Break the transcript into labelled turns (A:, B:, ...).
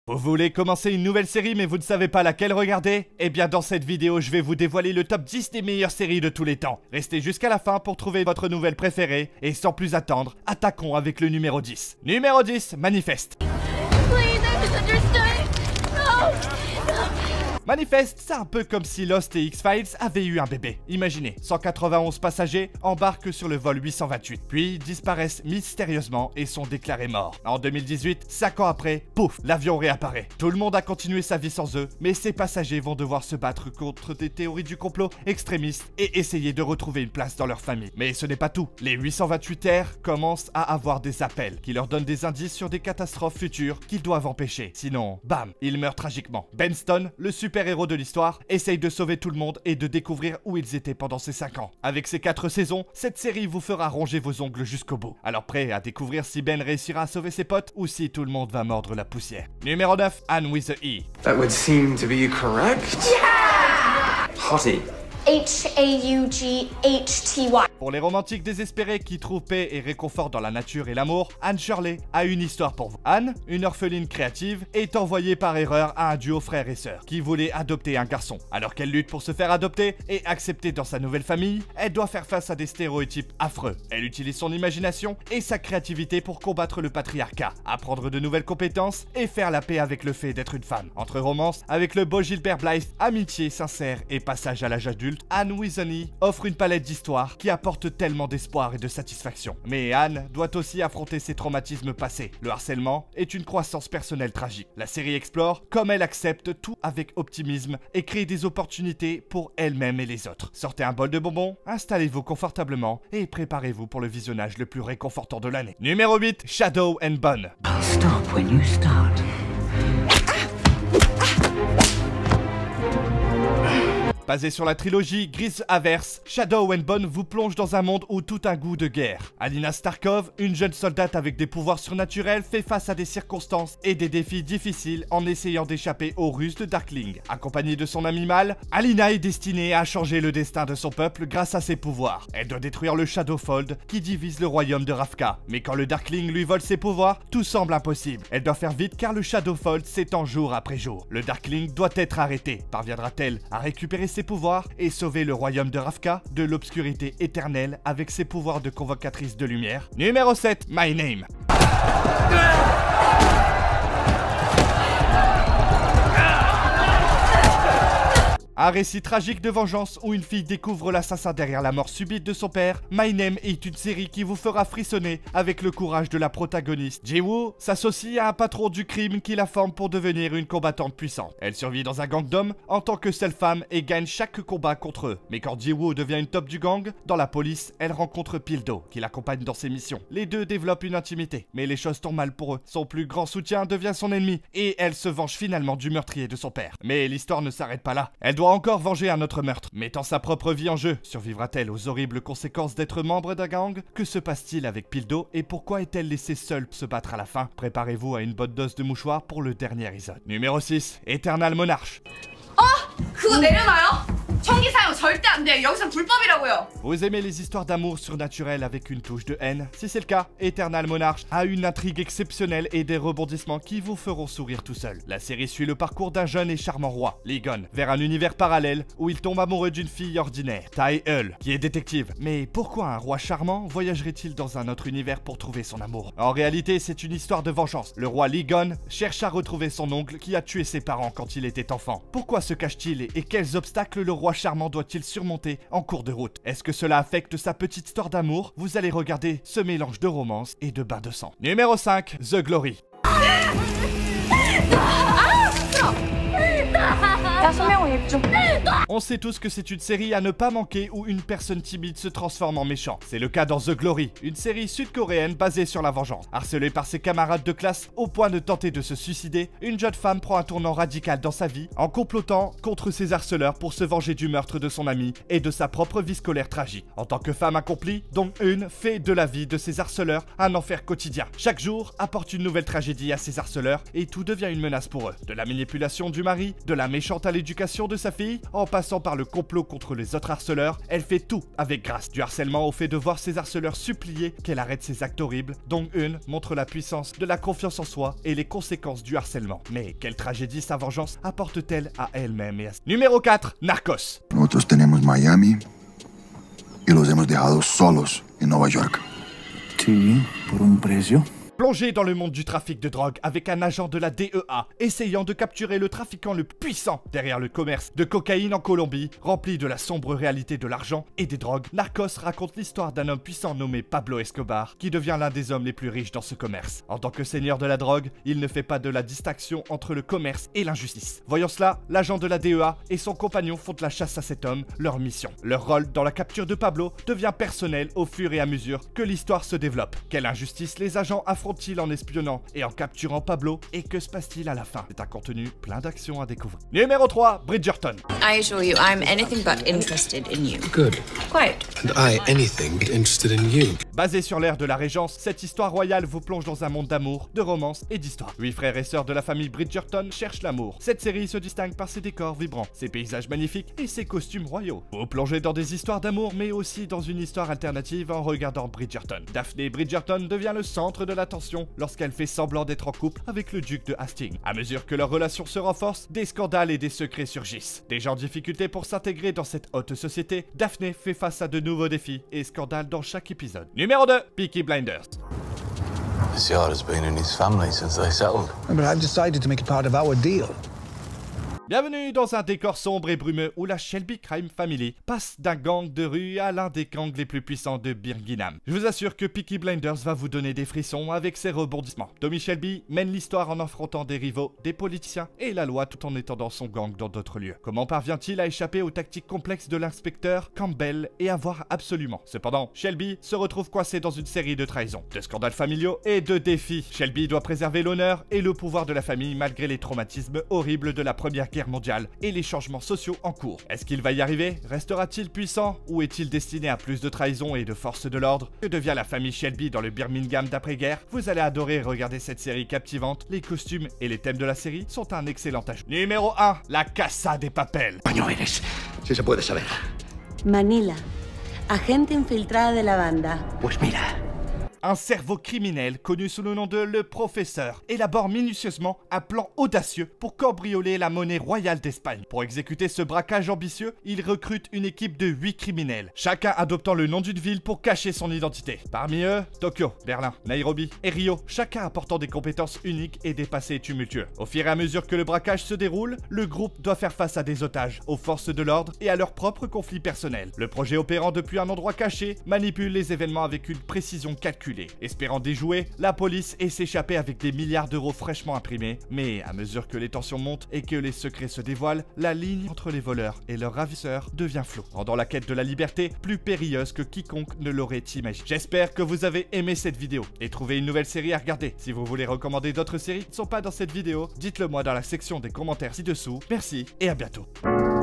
A: Vous voulez commencer une nouvelle série mais vous ne savez pas laquelle regarder? Eh bien dans cette vidéo je vais vous dévoiler le top 10 des meilleures séries de tous les temps. Restez jusqu'à la fin pour trouver votre nouvelle préférée et sans plus attendre, attaquons avec le numéro 10. Numéro 10, Manifest. Manifest, c'est un peu comme si Lost et X-Files avaient eu un bébé. Imaginez, 191 passagers embarquent sur le vol 828, puis disparaissent mystérieusement et sont déclarés morts. En 2018, 5 ans après, pouf, l'avion réapparaît. Tout le monde a continué sa vie sans eux, mais ces passagers vont devoir se battre contre des théories du complot extrémistes et essayer de retrouver une place dans leur famille. Mais ce n'est pas tout. Les 828 commencent à avoir des appels qui leur donnent des indices sur des catastrophes futures qu'ils doivent empêcher. Sinon, bam, ils meurent tragiquement. Ben Stone, le super-héros de l'histoire, essaye de sauver tout le monde et de découvrir où ils étaient pendant ces 5 ans. Avec ces 4 saisons, cette série vous fera ronger vos ongles jusqu'au bout. Alors prêt à découvrir si Ben réussira à sauver ses potes ou si tout le monde va mordre la poussière. Numéro 9, Anne with the E.
B: That would seem to be correct.
C: Yeah!
B: Hottie.
C: H-A-U-G-H-T-Y.
A: Pour les romantiques désespérés qui trouvent paix et réconfort dans la nature et l'amour, Anne Shirley a une histoire pour vous. Anne, une orpheline créative, est envoyée par erreur à un duo frère et sœur qui voulait adopter un garçon. Alors qu'elle lutte pour se faire adopter et accepter dans sa nouvelle famille, elle doit faire face à des stéréotypes affreux. Elle utilise son imagination et sa créativité pour combattre le patriarcat, apprendre de nouvelles compétences et faire la paix avec le fait d'être une femme. Entre romance avec le beau Gilbert Blythe, amitié sincère et passage à l'âge adulte, Anne with an E offre une palette d'histoires qui apporte tellement d'espoir et de satisfaction. Mais Anne doit aussi affronter ses traumatismes passés. Le harcèlement est une croissance personnelle tragique. La série explore comme elle accepte tout avec optimisme et crée des opportunités pour elle-même et les autres. Sortez un bol de bonbons, installez-vous confortablement et préparez-vous pour le visionnage le plus réconfortant de l'année. Numéro 8, Shadow and Bone.
D: I'll stop when you start.
A: Basé sur la trilogie Gris Averse, Shadow and Bone vous plonge dans un monde où tout a goût de guerre. Alina Starkov, une jeune soldate avec des pouvoirs surnaturels, fait face à des circonstances et des défis difficiles en essayant d'échapper aux ruses de Darkling. Accompagnée de son ami mâle, Alina est destinée à changer le destin de son peuple grâce à ses pouvoirs. Elle doit détruire le Shadowfold qui divise le royaume de Ravka. Mais quand le Darkling lui vole ses pouvoirs, tout semble impossible. Elle doit faire vite car le Shadowfold s'étend jour après jour. Le Darkling doit être arrêté. Parviendra-t-elle à récupérer ses pouvoirs et sauver le royaume de Ravka de l'obscurité éternelle avec ses pouvoirs de convocatrice de lumière? Numéro 7, My Name. Un récit tragique de vengeance où une fille découvre l'assassin derrière la mort subite de son père, My Name est une série qui vous fera frissonner avec le courage de la protagoniste. Ji-woo s'associe à un patron du crime qui la forme pour devenir une combattante puissante. Elle survit dans un gang d'hommes en tant que seule femme et gagne chaque combat contre eux. Mais quand Ji-woo devient une top du gang, dans la police, elle rencontre Pildo qui l'accompagne dans ses missions. Les deux développent une intimité, mais les choses tournent mal pour eux. Son plus grand soutien devient son ennemi et elle se venge finalement du meurtrier de son père. Mais l'histoire ne s'arrête pas là. Elle doit encore venger un autre meurtre. Mettant sa propre vie en jeu, survivra-t-elle aux horribles conséquences d'être membre d'un gang? Que se passe-t-il avec Pildo et pourquoi est-elle laissée seule se battre à la fin? Préparez-vous à une bonne dose de mouchoir pour le dernier épisode. Numéro 6, Eternal Monarch.
C: 그거 내려놔요? 총기 사용 절대 안 돼요. 여기선 불법이라고요.
A: Vous aimez les histoires d'amour surnaturelles avec une touche de haine? Si c'est le cas, Eternal Monarch a une intrigue exceptionnelle et des rebondissements qui vous feront sourire tout seul. La série suit le parcours d'un jeune et charmant roi, Ligon, vers un univers parallèle où il tombe amoureux d'une fille ordinaire, Tai-eul, qui est détective. Mais pourquoi un roi charmant voyagerait-il dans un autre univers pour trouver son amour? En réalité, c'est une histoire de vengeance. Le roi Ligon cherche à retrouver son oncle qui a tué ses parents quand il était enfant. Pourquoi se cache-t-il et quels obstacles le roi charmant doit-il surmonter en cours de route? Est-ce que cela affecte sa petite histoire d'amour? Vous allez regarder ce mélange de romance et de bain de sang. Numéro 5, The Glory. On sait tous que c'est une série à ne pas manquer où une personne timide se transforme en méchant. C'est le cas dans The Glory, une série sud-coréenne basée sur la vengeance. Harcelée par ses camarades de classe au point de tenter de se suicider, une jeune femme prend un tournant radical dans sa vie en complotant contre ses harceleurs pour se venger du meurtre de son ami et de sa propre vie scolaire tragique. En tant que femme accomplie, Dong Eun fait de la vie de ses harceleurs un enfer quotidien. Chaque jour apporte une nouvelle tragédie à ses harceleurs et tout devient une menace pour eux. De la manipulation du mari, de la méchante à l'éducation l'éducation de sa fille, en passant par le complot contre les autres harceleurs, elle fait tout avec grâce. Du harcèlement au fait de voir ses harceleurs supplier qu'elle arrête ses actes horribles, dont une montre la puissance de la confiance en soi et les conséquences du harcèlement. Mais quelle tragédie sa vengeance apporte-t-elle à elle-même et à... Numéro 4, Narcos.
E: Nosotros tenemos Miami y los hemos dejado solos en Nueva York.
F: Sí, por un precio.
A: Plongé dans le monde du trafic de drogue avec un agent de la DEA, essayant de capturer le trafiquant le puissant derrière le commerce de cocaïne en Colombie, rempli de la sombre réalité de l'argent et des drogues, Narcos raconte l'histoire d'un homme puissant nommé Pablo Escobar, qui devient l'un des hommes les plus riches dans ce commerce. En tant que seigneur de la drogue, il ne fait pas de la distinction entre le commerce et l'injustice. Voyant cela, l'agent de la DEA et son compagnon font la chasse à cet homme, leur mission. Leur rôle dans la capture de Pablo devient personnel au fur et à mesure que l'histoire se développe. Quelle injustice les agents affrontent en espionnant et en capturant Pablo, et que se passe-t-il à la fin? C'est un contenu plein d'actions à découvrir. Numéro 3, Bridgerton.
G: I assure you, I'm anything but interested in you.
B: Good.
G: Quite.
B: And I anything but interested in you.
A: Basée sur l'ère de la Régence, cette histoire royale vous plonge dans un monde d'amour, de romance et d'histoire. 8 frères et sœurs de la famille Bridgerton cherchent l'amour. Cette série se distingue par ses décors vibrants, ses paysages magnifiques et ses costumes royaux. Vous plongez dans des histoires d'amour, mais aussi dans une histoire alternative en regardant Bridgerton. Daphné Bridgerton devient le centre de l'attention lorsqu'elle fait semblant d'être en couple avec le duc de Hastings. À mesure que leur relation se renforce, des scandales et des secrets surgissent. Déjà en difficulté pour s'intégrer dans cette haute société, Daphné fait face à de nouveaux défis et scandales dans chaque épisode. Numéro 2, Peaky Blinders.
H: This yard has been in his family since they settled.
F: But I've decided to make it part of our deal.
A: Bienvenue dans un décor sombre et brumeux où la Shelby Crime Family passe d'un gang de rue à l'un des gangs les plus puissants de Birmingham. Je vous assure que Peaky Blinders va vous donner des frissons avec ses rebondissements. Tommy Shelby mène l'histoire en affrontant des rivaux, des politiciens et la loi tout en étendant son gang dans d'autres lieux. Comment parvient-il à échapper aux tactiques complexes de l'inspecteur Campbell et avoir absolument? Cependant, Shelby se retrouve coincé dans une série de trahisons, de scandales familiaux et de défis. Shelby doit préserver l'honneur et le pouvoir de la famille malgré les traumatismes horribles de la Première Guerre mondiale et les changements sociaux en cours. Est-ce qu'il va y arriver? Restera-t-il puissant ou est-il destiné à plus de trahison et de force de l'ordre? Que devient la famille Shelby dans le Birmingham d'après-guerre? Vous allez adorer regarder cette série captivante. Les costumes et les thèmes de la série sont un excellent ajout. Numéro 1, La Casa de Papel.
F: Paño eres, si se puede saber.
I: Manila, agente infiltrada de la banda.
F: Pues mira.
A: Un cerveau criminel connu sous le nom de Le Professeur élabore minutieusement un plan audacieux pour cambrioler la monnaie royale d'Espagne. Pour exécuter ce braquage ambitieux, il recrute une équipe de 8 criminels, chacun adoptant le nom d'une ville pour cacher son identité. Parmi eux, Tokyo, Berlin, Nairobi et Rio, chacun apportant des compétences uniques et des passés tumultueux. Au fur et à mesure que le braquage se déroule, le groupe doit faire face à des otages, aux forces de l'ordre et à leurs propres conflits personnels. Le projet opérant depuis un endroit caché manipule les événements avec une précision calculée. Espérant déjouer, la police et s'échapper avec des milliards d'euros fraîchement imprimés. Mais à mesure que les tensions montent et que les secrets se dévoilent, la ligne entre les voleurs et leurs ravisseurs devient floue, rendant la quête de la liberté plus périlleuse que quiconque ne l'aurait imaginé. J'espère que vous avez aimé cette vidéo et trouvé une nouvelle série à regarder. Si vous voulez recommander d'autres séries qui ne sont pas dans cette vidéo, dites-le moi dans la section des commentaires ci-dessous. Merci et à bientôt.